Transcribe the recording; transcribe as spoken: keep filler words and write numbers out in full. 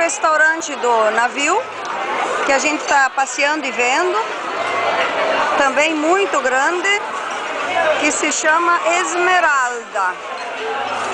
restaurante do navio, que a gente está passeando e vendo, também muito grande, que se chama Esmeralda.